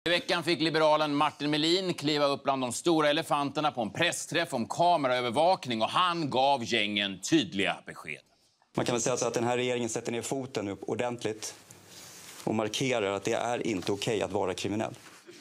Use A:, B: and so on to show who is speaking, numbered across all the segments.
A: I veckan fick liberalen Martin Melin kliva upp bland de stora elefanterna på en pressträff om kameraövervakning och han gav gängen tydliga besked.
B: Man kan väl säga så att den här regeringen sätter ner foten upp ordentligt och markerar att det är inte okej att vara kriminell.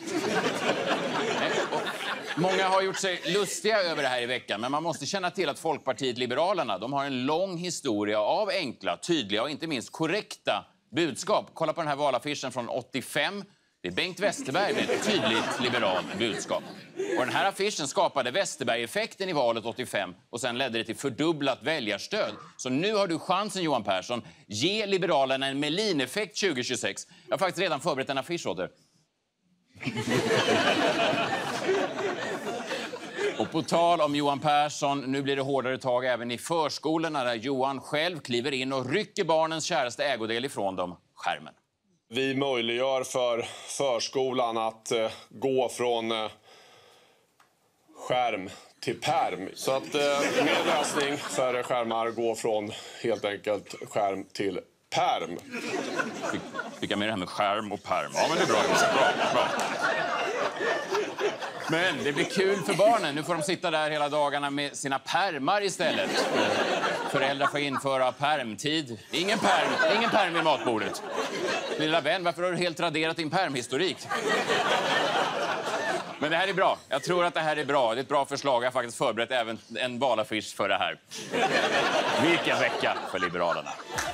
A: Många har gjort sig lustiga över det här i veckan, men man måste känna till att Folkpartiet Liberalerna, de har en lång historia av enkla, tydliga och inte minst korrekta budskap. Kolla på den här valaffischen från 85. Det är Bengt Westerberg med ett tydligt liberalt budskap. Och den här affischen skapade Westerberg-effekten i valet 85 och sen ledde det till fördubblat väljarstöd. Så nu har du chansen, Johan Persson. Ge Liberalerna en Melin-effekt 2026. Jag har faktiskt redan förberett en affisch åt er. Och på tal om Johan Persson, nu blir det hårdare tag även i förskolorna där Johan själv kliver in och rycker barnens käraste ägodel ifrån dem, skärmen.
C: Vi möjliggör för förskolan att gå från skärm till perm. Så att med lösning för skärmar gå från helt enkelt skärm till perm.
A: Fick jag med det här med skärm och perm? Ja, men det är bra. Bra. Men det blir kul för barnen. Nu får de sitta där hela dagarna med sina permar istället. Föräldrar får införa permtid. Ingen perm vid matbordet. Lilla vän, varför har du helt raderat din permhistorik? Men det här är bra. Jag tror att det här är bra. Det är ett bra förslag. Jag har faktiskt förberett även en valaffisch för det här. Vilken vecka för Liberalerna.